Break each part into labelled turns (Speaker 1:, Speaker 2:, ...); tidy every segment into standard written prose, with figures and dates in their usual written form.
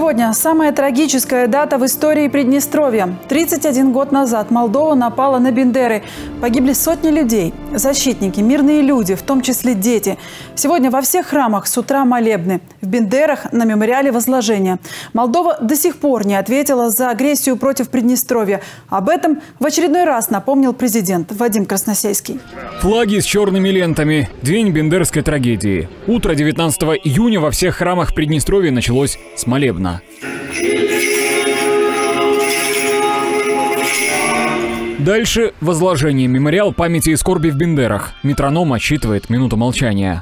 Speaker 1: Сегодня самая трагическая дата в истории Приднестровья. 31 год назад Молдова напала на Бендеры. Погибли сотни людей, защитники, мирные люди, в том числе дети. Сегодня во всех храмах с утра молебны. В Бендерах на мемориале возложения. Молдова до сих пор не ответила за агрессию против Приднестровья. Об этом в очередной раз напомнил президент Вадим Красносельский.
Speaker 2: Флаги с черными лентами. День бендерской трагедии. Утро 19 июня во всех храмах Приднестровья началось с молебна. Дальше возложение. Мемориал памяти и скорби в Бендерах. Метроном отсчитывает минуту молчания.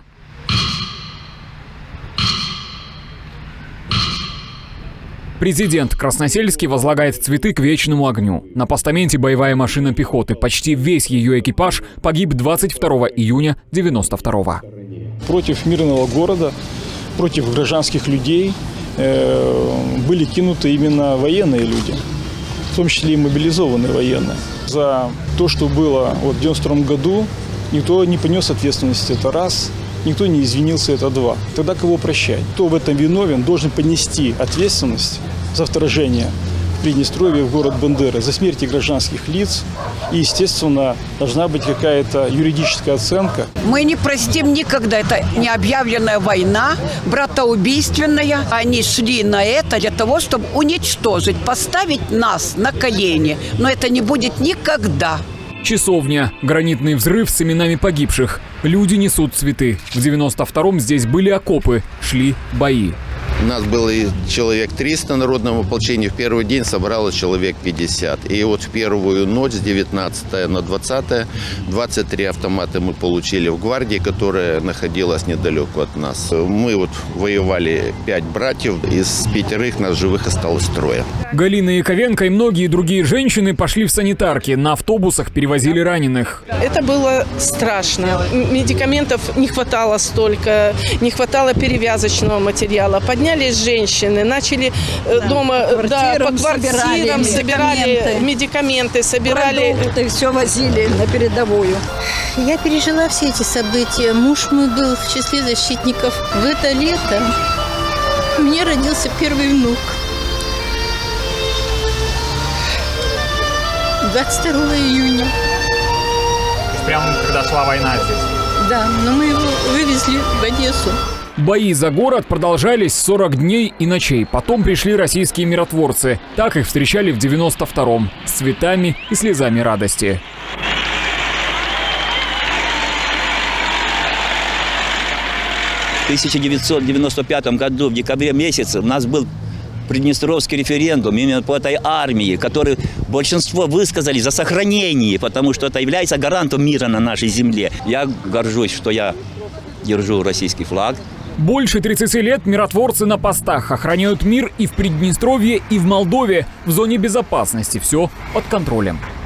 Speaker 2: Президент Красносельский возлагает цветы к вечному огню. На постаменте боевая машина пехоты. Почти весь ее экипаж погиб 22 июня 92-го.
Speaker 3: Против мирного города, против гражданских людей были кинуты именно военные люди, в том числе и мобилизованные военные. За то, что было в 92 году, никто не понес ответственности, это раз. Никто не извинился, это два. Тогда кого прощать? Кто в этом виновен, должен понести ответственность за вторжение в Приднестровье, в город Бендеры, за смерти гражданских лиц. И, естественно, должна быть какая-то юридическая оценка.
Speaker 4: Мы не простим никогда. Это необъявленная война, братоубийственная. Они шли на это для того, чтобы уничтожить, поставить нас на колени. Но это не будет никогда.
Speaker 2: Часовня. Гранитный взрыв с именами погибших. Люди несут цветы. В 92-м здесь были окопы, шли бои.
Speaker 5: У нас было человек 300 в народном ополчении. В первый день собралось человек 50. И вот в первую ночь с 19 на 20 23 автомата мы получили в гвардии, которая находилась недалеко от нас. Мы воевали 5 братьев. Из 5 нас живых осталось 3.
Speaker 2: Галина Яковенко и многие другие женщины пошли в санитарки. На автобусах перевозили раненых.
Speaker 6: Это было страшно. Медикаментов не хватало столько, не хватало перевязочного материала. Поднялись женщины, начали дома по квартирам собирали медикаменты, собирали
Speaker 7: продукты, все возили на передовую.
Speaker 8: Я пережила все эти события. Муж мой был в числе защитников. В это лето мне родился первый внук. 22 июня.
Speaker 2: Прямо когда шла война здесь?
Speaker 8: Да, но мы его вывезли в Одессу.
Speaker 2: Бои за город продолжались 40 дней и ночей. Потом пришли российские миротворцы. Так их встречали в 92-м. С цветами и слезами радости.
Speaker 9: В 1995 году, в декабре месяце, у нас был Приднестровский референдум именно по этой армии, который большинство высказали за сохранение, потому что это является гарантом мира на нашей земле. Я горжусь, что я держу российский флаг.
Speaker 2: Больше 30 лет миротворцы на постах охраняют мир и в Приднестровье, и в Молдове. В зоне безопасности все под контролем.